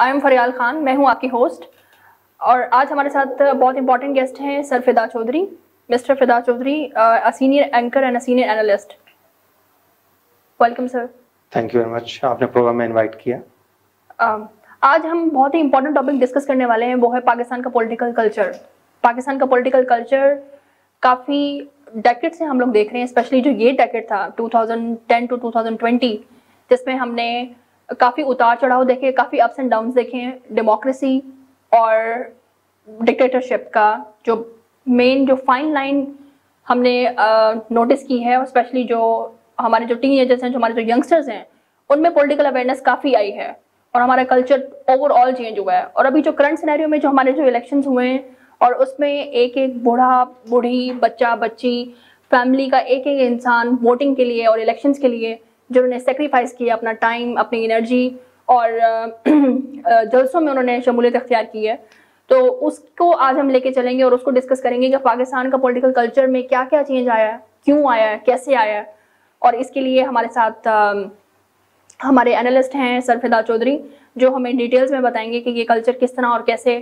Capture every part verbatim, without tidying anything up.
I am फरियाल खान, मैं हूँ आपकी होस्ट और आज हमारे साथ बहुत इंपॉर्टेंट गेस्ट हैं सर फिदा Chaudhary, mister Fida Chaudhary, a senior anchor and a senior analyst. Welcome sir. Thank you very much, आपने प्रोग्राम में इनवाइट किया। uh, आज हम बहुत ही इंपॉर्टेंट टॉपिक डिस्कस करने वाले हैं, वो है पाकिस्तान का पॉलिटिकल कल्चर। पाकिस्तान का पॉलिटिकल कल्चर काफ़ी डेकेड से हम लोग देख रहे हैं, स्पेशली जो ये डेकेड था two thousand ten to two thousand twenty, जिसमें हमने काफ़ी उतार चढ़ाव देखे, काफ़ी अप्स एंड डाउन्स देखे हैं। डेमोक्रेसी और डिक्टेटरशिप का जो मेन जो फाइन लाइन हमने नोटिस uh, की है, और स्पेशली जो हमारे जो टीनेजर्स हैं, जो हमारे जो यंगस्टर्स हैं, उनमें पॉलिटिकल अवेयरनेस काफ़ी आई है और हमारा कल्चर ओवरऑल चेंज हुआ है। और अभी जो करंट सिनेरियो में जो हमारे जो इलेक्शंस हुए हैं, और उसमें एक एक बूढ़ा बूढ़ी, बच्चा बच्ची, फैमिली का एक एक इंसान वोटिंग के लिए और इलेक्शंस के लिए जिन्होंने सेक्रीफाइस किया अपना टाइम, अपनी एनर्जी, और जलसों में उन्होंने शमूलियत अख्तियार की है, तो उसको आज हम लेके चलेंगे और उसको डिस्कस करेंगे कि पाकिस्तान का पॉलिटिकल कल्चर में क्या क्या चेंज आया है, क्यों आया है, कैसे आया है। और इसके लिए हमारे साथ आ, हमारे एनालिस्ट हैं सर फिदा चौधरी, जो हमें डिटेल्स में बताएंगे कि ये कल्चर किस तरह और कैसे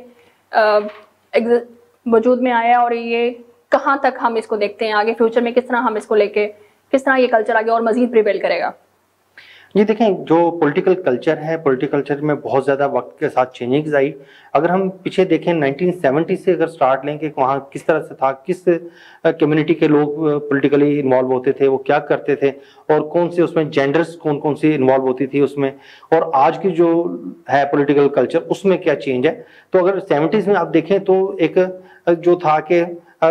वजूद में आया है और ये कहाँ तक हम इसको देखते हैं आगे फ्यूचर में, किस तरह हम इसको लेके, किस तरह ये कल्चर आगे और मजीद प्रिवेल करेगा। ये देखें, जो पॉलिटिकल कल्चर है, पॉलिटिकल कल्चर में बहुत ज़्यादा वक्त के साथ चेंजिंग्स आई। अगर हम पीछे देखें नाइनटीन सेवेंटी से अगर स्टार्ट लें कि वहाँ किस तरह से था, किस कम्युनिटी के लोग पॉलिटिकली इन्वॉल्व होते थे, वो क्या करते थे, और कौन से उसमें जेंडर्स कौन कौन सी इन्वॉल्व होती थी उसमें, और आज की जो है पॉलिटिकल कल्चर उसमें क्या चेंज है। तो अगर सेवेंटीज़ में आप देखें तो एक जो था कि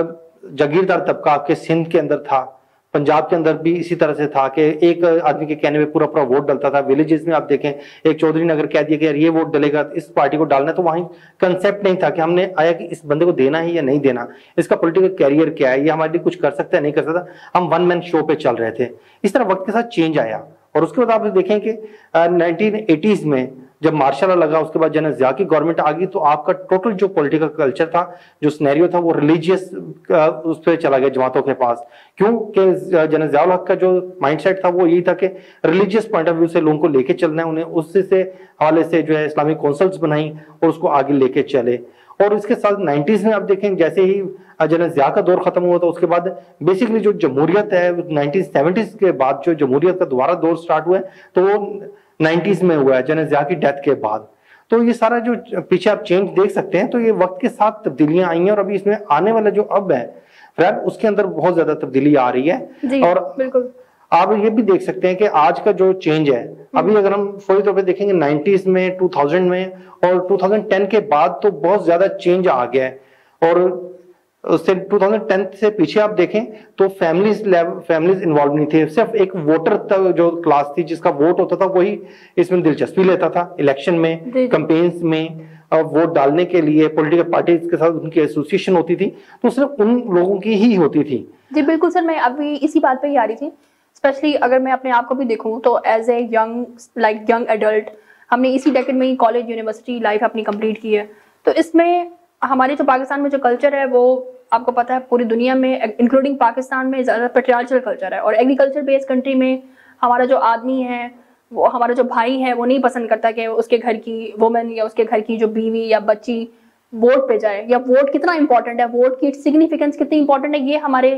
जागीरदार तबका आपके सिंध के अंदर था, पंजाब के अंदर भी इसी तरह से था कि एक आदमी के कहने में पूरा पूरा वोट डलता था। विलेजेस में आप देखें, एक चौधरी ने अगर कह दिया कि यार ये वोट डलेगा, इस पार्टी को डालना है, तो वहीं कंसेप्ट नहीं था कि हमने आया कि इस बंदे को देना है या नहीं देना, इसका पॉलिटिकल कैरियर क्या है, ये हमारे लिए कुछ कर सकता है नहीं कर सकता। हम वन मैन शो पे चल रहे थे। इस तरह वक्त के साथ चेंज आया। और उसके बाद आप देखें कि नाइनटीन एटीज़ में जब मार्शल लॉ लगा, उसके बाद जनरल ज़िया की गवर्नमेंट आ गई, तो आपका टोटल जो पॉलिटिकल कल्चर था, जो सिनेरियो था, वो रिलीजियस उस पर चला गया जमातों के पास। क्योंकि जनरल ज़िया का जो माइंडसेट था वो यही था कि रिलीजियस पॉइंट ऑफ व्यू से लोगों को लेके चलना है, उन्हें उससे से हवाले से जो है इस्लामिक काउंसिल्स बनाई और उसको आगे लेके चले। और इसके साथ नाइन्टीज़ में आप देखें, जैसे ही जनरल ज़िया का दौर खत्म हुआ, तो उसके बाद बेसिकली जो जमहूरियत है नाइनटीन सेवेंटीज़ के बाद जो जमहूरियत का दोबारा दौर स्टार्ट हुआ है, तो वो नाइन्टीज़ में हुआ है जनरल ज़िया की डेथ के बाद। तो ये सारा जो पीछे आप चेंज देख सकते हैं, तो ये वक्त के साथ तब्दीलियां आई हैं, और अभी इसमें आने वाला जो अब है फिलहाल उसके अंदर बहुत ज्यादा तब्दीली आ रही है। और बिल्कुल आप ये भी देख सकते हैं कि आज का जो चेंज है, अभी अगर हम फौरी तौर पे देखेंगे नाइन्टीज़ में, टू थाउजेंड में और टू थाउजेंड टेन के बाद, तो बहुत ज्यादा चेंज आ गया है। और उससे टू थाउजेंड टेन से पीछे आप देखें तो फैमिलीज फैमिलीज इन्वॉल्व नहीं थे, सिर्फ एक वोटर तक जो क्लास थी जिसका वोट होता था वही इसमें दिलचस्पी लेता था। इलेक्शन में, कैंपेन्स में वोट डालने के लिए पॉलिटिकल पार्टीज के साथ उनकी एसोसिएशन होती थी, तो सिर्फ उन लोगों की ही होती थी। जी बिल्कुल सर, मैं अभी इसी बात पे ही आ रही थी। स्पेशली अगर मैं अपने आप को भी देखूं तो as a young like young adult, हमने इसी डेकेड में ही कॉलेज यूनिवर्सिटी लाइफ अपनी कंप्लीट की है। तो इसमें हमारे जो पाकिस्तान में जो कल्चर है, वो आपको पता है पूरी दुनिया में इंक्लूडिंग पाकिस्तान में ज़्यादा पेट्रियार्चल कल्चर है। और एग्रीकल्चर बेस्ड कंट्री में हमारा जो आदमी है, वो हमारा जो भाई है, वो नहीं पसंद करता कि उसके घर की वुमेन या उसके घर की जो बीवी या बच्ची वोट पे जाए, या वोट कितना इंपॉर्टेंट है, वोट की सिग्निफिकेंस कितनी इंपॉर्टेंट है, ये हमारे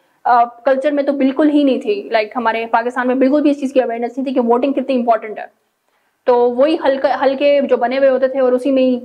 कल्चर में तो बिल्कुल ही नहीं थी। लाइक हमारे पाकिस्तान में बिल्कुल भी इस चीज़ की अवेयरनेस नहीं थी कि वोटिंग कितनी इंपॉर्टेंट है। तो वही हल्के हल्के जो बने हुए होते थे और उसी में ही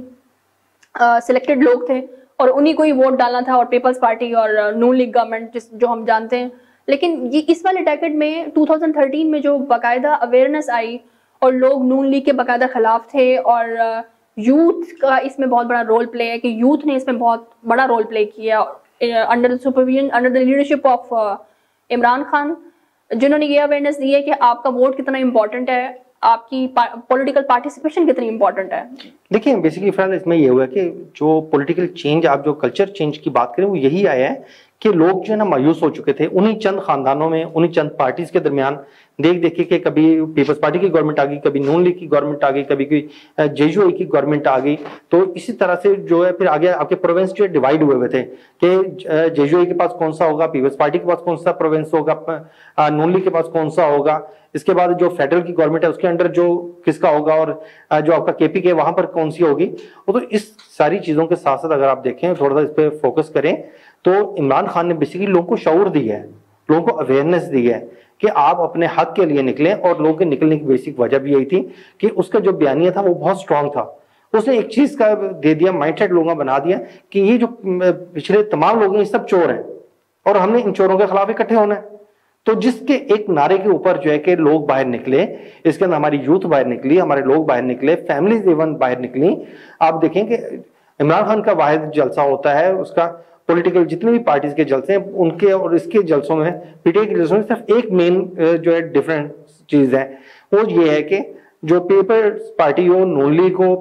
सिलेक्टेड uh, लोग थे और उन्हीं को ही वोट डालना था, और पीपल्स पार्टी और नून लीग गवर्नमेंट जिस जो हम जानते हैं। लेकिन ये इस वाले डेकेड में टू थाउजेंड थर्टीन में जो बाकायदा अवेयरनेस आई और लोग नून लीग के बाकायदा खिलाफ थे, और यूथ का इसमें बहुत बड़ा रोल प्ले है कि यूथ ने इसमें बहुत बड़ा रोल प्ले किया under the supervision, under the leadership of Imran Khan, जिन्होंने ये अवेयरनेस दी है कि आपका वोट कितना इंपॉर्टेंट है, आपकी पॉलिटिकल पार्टिसिपेशन कितनी इंपॉर्टेंट है। देखिए बेसिकली फिलहाल इसमें ये हुआ है कि जो पॉलिटिकल चेंज, आप जो कल्चर चेंज की बात करें, वो यही आया है कि लोग जो है ना मायूस हो चुके थे उन्हीं चंद खानदानों में, उन्हीं चंद पार्टीज के दरमियान देख देख के कभी पीपल्स पार्टी की गवर्नमेंट आ गई, कभी नून लीग की गवर्नमेंट आ गई, कभी कोई जेयूआई की गवर्नमेंट आ गई। तो इसी तरह से जो है फिर आगे आपके प्रोविंस जो डिवाइड हुए हुए थे कि जेयूआई के पास कौन सा होगा, पीपल्स पार्टी के पास कौन सा प्रोविंस होगा, नून लीग के पास कौन सा होगा, इसके बाद जो फेडरल की गवर्नमेंट है उसके अंडर जो किसका होगा, और जो आपका केपी के वहां पर कौन सी होगी। तो इस सारी चीजों के साथ साथ अगर आप देखें, थोड़ा सा इस पर फोकस करें, तो इमरान खान ने बेसिकली लोगों को शऊर दिया है, लोगों को अवेयरनेस दी है कि आप अपने हक के लिए निकलें। और लोगों के निकलने की बेसिक वजह भी यही थी कि उसका जो बयानिया था वो बहुत स्ट्रांग था। उसने एक चीज का दे दिया, माइंडसेट लोगों बना दिया कि ये जो पिछले तमाम लोग हैं ये सब चोर हैं और हमने इन चोरों के खिलाफ इकट्ठे होना है। तो जिसके एक नारे के ऊपर जो है कि लोग बाहर निकले, इसके अंदर हमारी यूथ बाहर निकली, हमारे लोग बाहर निकले, फैमिलीज इवन बाहर निकली। आप देखें कि इमरान खान का वाहिद जलसा होता है, उसका पॉलिटिकल जितने भी पार्टीज के जलसे हैं उनके और इसके जलसों में, पीटीआई के जलसों में सिर्फ एक मेन जो है डिफरेंट चीज है, वो ये है कि जो पीपल्स पार्टी हो, नून लीग हो,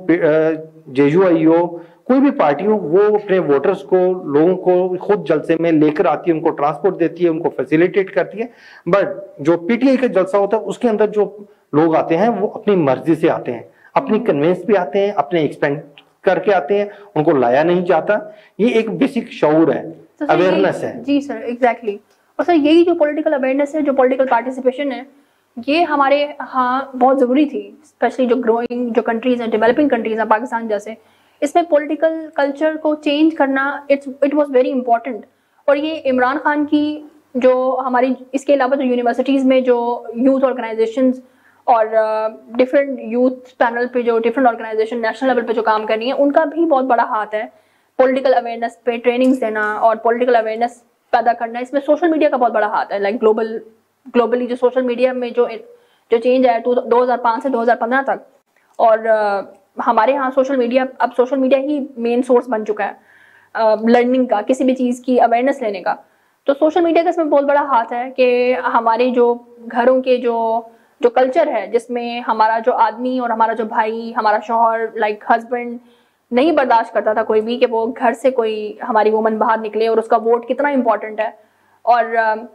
जेयूआई हो, कोई भी पार्टी हो, वो अपने वोटर्स को, लोगों को खुद जलसे में लेकर आती है, उनको ट्रांसपोर्ट देती है, उनको फैसिलिटेट करती है। बट जो पीटीआई का जलसा होता है उसके अंदर जो लोग आते हैं वो अपनी मर्जी से आते हैं, अपनी कन्वेंस भी आते हैं, अपने एक्सपेंड करके आते हैं, उनको लाया नहीं जाता। ये एक बेसिक शऊर है, अवेयरनेस है। जी सर, एग्जैक्टली। और सर यही जो पॉलिटिकल अवेयरनेस है, जो पॉलिटिकल पार्टिसिपेशन है, ये हमारे हाँ बहुत ज़रूरी थी, स्पेशली जो ग्रोइंग जो कंट्रीज हैं, डेवलपिंग कंट्रीज हैं पाकिस्तान जैसे, इसमें पॉलिटिकल कल्चर को चेंज करना it's it was very important. और ये इमरान खान की जो हमारी, इसके अलावा जो यूनिवर्सिटीज़ में जो यूथ ऑर्गेनाइजेशंस और डिफरेंट यूथ पैनल पे जो डिफरेंट ऑर्गेनाइजेशन नेशनल लेवल पे जो काम कर रही हैं, उनका भी बहुत बड़ा हाथ है पॉलिटिकल अवेयरनेस पे ट्रेनिंग्स देना और पॉलिटिकल अवेयरनेस पैदा करना। इसमें सोशल मीडिया का बहुत बड़ा हाथ है। लाइक ग्लोबल ग्लोबली जो सोशल मीडिया में जो जो चेंज आया टू दो हज़ार पाँच से दो हज़ार पंद्रह तक, और uh, हमारे यहाँ सोशल मीडिया, अब सोशल मीडिया ही मेन सोर्स बन चुका है लर्निंग uh, का, किसी भी चीज़ की अवेयरनेस लेने का। तो सोशल मीडिया का इसमें बहुत बड़ा हाथ है कि हमारे जो घरों के जो जो कल्चर है, जिसमें हमारा जो आदमी और हमारा जो भाई, हमारा शौहर, लाइक हस्बैंड नहीं बर्दाश्त करता था कोई भी कि वो घर से कोई हमारी वुमन बाहर निकले, और उसका वोट कितना इम्पोर्टेंट है। और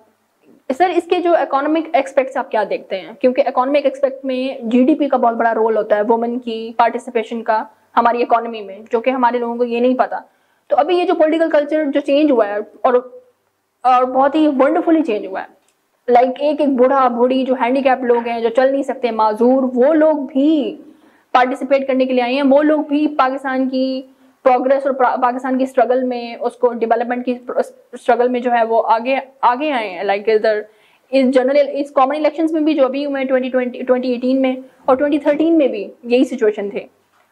सर uh, इसके जो इकोनॉमिक एस्पेक्ट्स आप क्या देखते हैं? क्योंकि इकोनॉमिक एस्पेक्ट में जीडीपी का बहुत बड़ा रोल होता है, वुमेन की पार्टिसिपेशन का हमारी इकोनॉमी में, जो कि हमारे लोगों को ये नहीं पता। तो अभी ये जो पॉलिटिकल कल्चर जो चेंज हुआ है, और और बहुत ही वंडरफुली चेंज हुआ है। लाइक like एक एक बूढ़ा बूढ़ी जो हैंडीकैप लोग हैं, जो चल नहीं सकते, माजूर, वो लोग भी पार्टिसिपेट करने के लिए आए हैं। वो लोग भी पाकिस्तान की प्रोग्रेस और पाकिस्तान की स्ट्रगल में, उसको डेवलपमेंट की स्ट्रगल में जो है वो आगे आगे आए हैं। लाइक इधर इस जनरल इस कॉमन इलेक्शंस में भी जो अभी हुए ट्वेंटी ट्वेंटी ट्वेंटी एटीन में और ट्वेंटी थर्टीन में भी यही सिचुएशन थे।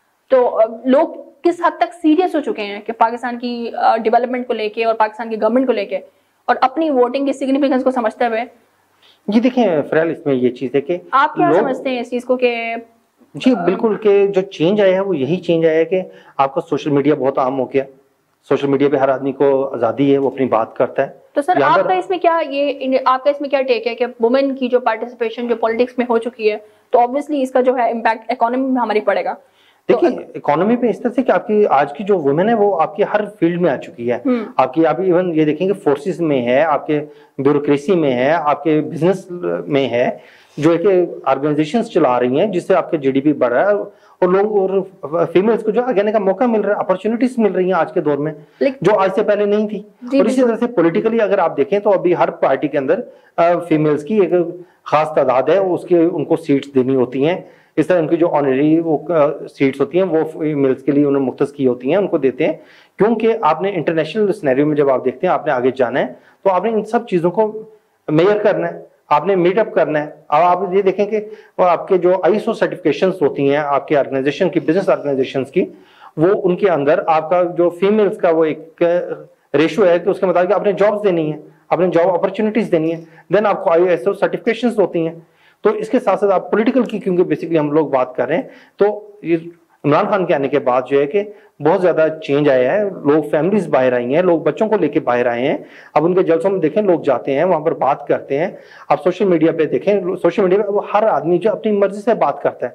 तो लोग किस हद तक सीरियस हो चुके हैं कि पाकिस्तान की डेवलपमेंट को लेके और पाकिस्तान की गवर्नमेंट को लेके, और अपनी वोटिंग की सिग्निफिकेंस को समझते हुए। जी देखिए फिलहाल इसमें ये चीज है कि आप क्या समझते हैं इस चीज को कि जी बिल्कुल के जो चेंज आया है वो यही चेंज आया है कि आपका सोशल मीडिया बहुत आम हो गया। सोशल मीडिया पे हर आदमी को आज़ादी है, वो अपनी बात करता है। तो सर आपका इसमें क्या ये आपका इसमें क्या टेक है कि वुमेन की जो पार्टिसिपेशन जो पॉलिटिक्स में हो चुकी है, तो ऑब्वियसली इसका जो है इम्पैक्ट इकोनॉमी में हमारी पड़ेगा। देखिए तो, इकोनॉमी पे इस तरह से कि आपकी आज की जो वुमेन है वो आपकी हर फील्ड में आ चुकी है। आपकी आप इवन ये देखेंगे फोर्सेस में है, आपके ब्यूरोक्रेसी में है, आपके बिजनेस में है, जो है कि ऑर्गेनाइजेशंस चला रही हैं, जिससे आपके जीडीपी बढ़ रहा है और लोग और फीमेल्स को जो आगे आने का मौका मिल रहा है, अपॉर्चुनिटीज मिल रही हैं आज के दौर में, जो आज से पहले नहीं थी। और इसी तरह से पॉलिटिकली अगर आप देखें तो अभी हर पार्टी के अंदर फीमेल्स की एक खास तादाद है, उसके उनको सीट्स देनी होती हैं। इस तरह उनकी जो ऑनरी वो सीट्स होती हैं वो फीमेल्स के लिए उन्हें मुख्तस की होती हैं, उनको देते हैं। क्योंकि आपने इंटरनेशनल सिनेरियो में जब आप देखते हैं, आपने आगे जाना है तो आपने इन सब चीजों को मेजर करना है, आपने मीटअप करना है। अब आप ये देखें कि आपके जो आईएसओ सर्टिफिकेशंस होती हैं आपके ऑर्गेनाइजेशन की, बिजनेस ऑर्गेनाइजेशंस की, वो उनके अंदर आपका जो फीमेल्स का वो एक रेशियो है कि उसके मुताबिक आपने जॉब्स देनी है, आपने जॉब अपॉर्चुनिटीज देनी है, देन आपको आईएसओ सर्टिफिकेशंस होती हैं। तो इसके साथ साथ आप पॉलिटिकल की, क्योंकि बेसिकली हम लोग बात कर रहे हैं, तो इमरान खान के आने के बाद जो है कि बहुत ज्यादा चेंज आया है। लोग फैमिलीज बाहर आई हैं, लोग बच्चों को लेके बाहर आए हैं। अब उनके जलसों में देखें, लोग जाते हैं वहां पर बात करते हैं। आप सोशल मीडिया पे देखें, सोशल मीडिया पे हर आदमी जो अपनी मर्जी से बात करता है,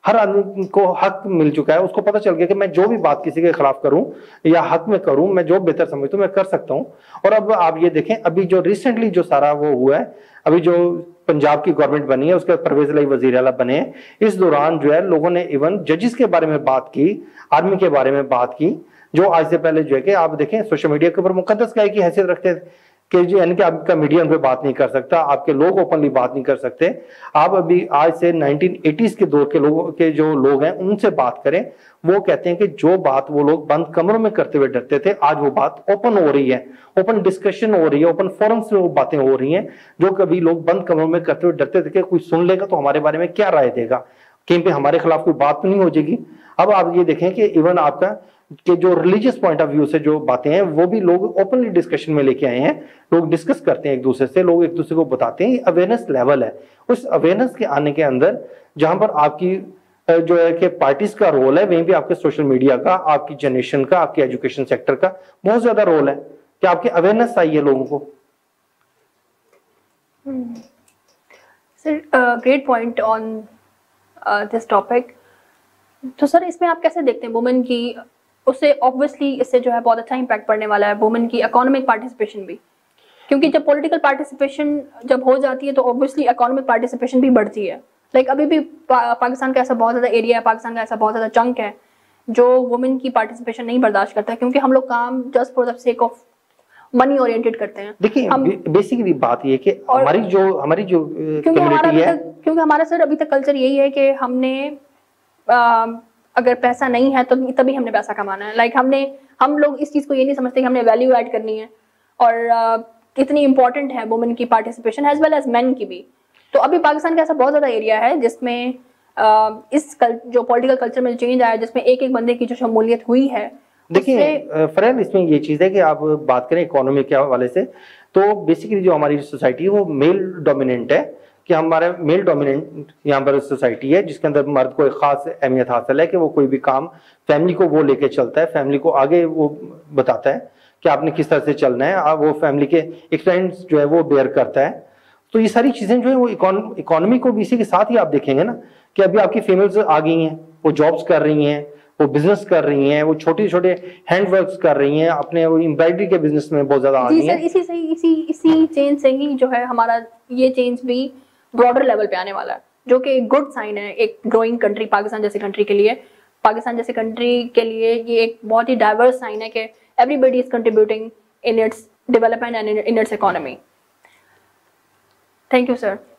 हर आदमी को हक मिल चुका है, उसको पता चल गया कि मैं जो भी बात किसी के खिलाफ करूं या हक में करूं, मैं जो बेहतर समझता हूं मैं कर सकता हूं। और अब आप ये देखें, अभी जो रिसेंटली जो सारा वो हुआ है, अभी जो पंजाब की गवर्नमेंट बनी है, उसके बाद परवेज लाई वजीर आला बने हैं, इस दौरान जो है लोगों ने इवन जजेस के बारे में बात की, आर्मी के बारे में बात की, जो आज से पहले जो है कि आप देखें सोशल मीडिया के ऊपर मुकद्दस गाय की हैसियत रखते थे कि जो यानी कि आपका मीडिया उन पे बात नहीं कर सकता, आपके लोग ओपनली बात नहीं कर सकते। आप अभी आज से नाइनटीन एटीज़ के दौर के लोगों के जो लोग हैं उनसे बात करें, वो कहते हैं कि जो बात वो लोग बंद कमरों में करते हुए डरते थे, आज वो बात ओपन हो रही है, ओपन डिस्कशन हो रही है, ओपन फोरम्स में वो बातें हो रही हैं, जो कभी लोग बंद कमरों में करते हुए डरते थे कि कोई सुन लेगा तो हमारे बारे में क्या राय देगा, कहीं पे हमारे खिलाफ कोई बात तो नहीं हो जाएगी। अब आप ये देखें कि इवन आपका कि जो रिलीजियस पॉइंट ऑफ व्यू से जो बातें हैं वो भी लोग ओपनली डिस्कशन में लेके आए हैं, लोग डिस्कस करते हैं एक दूसरे से, लोग एक दूसरे को बताते हैं, अवेयरनेस लेवल है। उस अवेयरनेस के आने के अंदर जहां पर आपकी जो है कि पार्टीज का रोल है, वहीं पे आपके सोशल मीडिया का, आपकी जनरेशन का, आपके एजुकेशन सेक्टर का बहुत ज्यादा रोल है कि आपकी अवेयरनेस आई है लोगों को। Sir, great point on this topic. तो सर इसमें आप कैसे देखते हैं वुमेन की, उससे ऑब्वियसली इससे जो है बहुत अच्छा इम्पैक्ट पड़ने वाला है वुमेन की इकोनॉमिक पार्टिसिपेशन भी, क्योंकि जब पॉलिटिकल पार्टिसिपेशन जब हो जाती है तो ऑब्वियसली इकोनॉमिक पार्टिसिपेशन भी बढ़ती है। लाइक like, अभी भी पा, पाकिस्तान का ऐसा बहुत ज़्यादा एरिया है, पाकिस्तान का ऐसा बहुत ज़्यादा चंक है जो वुमेन की पार्टिसिपेशन नहीं बर्दाश्त करता है, क्योंकि हम लोग काम just for the sake of money oriented करते हैं। देखिए हम बेसिकली बात ये कि हमारी जो हमारी जो क्योंकि हमारा है, क्योंकि हमारा सर अभी तक कल्चर यही है कि हमने आ, अगर पैसा नहीं है तो तभी हमने पैसा कमाना है। लाइक like हमने हम लोग इस चीज़ को ये नहीं समझते कि हमने वैल्यू ऐड करनी है, और आ, कितनी इंपॉर्टेंट है वुमेन की participation as well as men की भी। तो अभी पाकिस्तान का ऐसा बहुत ज़्यादा एरिया है जिसमें आ, इस कल, जो पॉलिटिकल कल्चर में चेंज आया, जिसमें एक एक बंदे की जो शमूलियत हुई है। देखिए फरहान, इसमें ये चीज़ है कि आप बात करें इकोनॉमी के हवाले से, तो बेसिकली जो हमारी सोसाइटी है वो मेल डोमिनेंट है, कि हमारा मेल डोमिनेंट यहाँ पर सोसाइटी है जिसके अंदर मर्द को एक खास अहमियत हासिल है कि वो कोई भी काम फैमिली को वो लेके चलता है, फैमिली को आगे वो बताता है कि आपने किस तरह से चलना है, वो फैमिली के एक्सपेंस जो है वो बेयर करता है। तो ये सारी चीज़ें जो है वो इकोनॉमी को भी इसी के साथ ही आप देखेंगे ना कि अभी आपकी फीमेल्स आ गई हैं, वो जॉब्स कर रही हैं, वो बिजनेस कर रही हैं, वो छोटे छोटे हैंड वर्क्स कर रही हैं, अपने वो एम्ब्रॉयडरी के बिजनेस में बहुत ज्यादा आ गई हैं। इसी से इसी इसी चेंज से ही जो है हमारा ये चेंज भी ब्रॉडर लेवल पे आने वाला है, जो कि एक गुड साइन है एक ग्रोइंग कंट्री पाकिस्तान जैसे कंट्री के लिए। पाकिस्तान जैसे कंट्री के लिए ये एक बहुत ही डाइवर्स साइन है कि everybody is contributing in its development and in its economy. Thank you sir.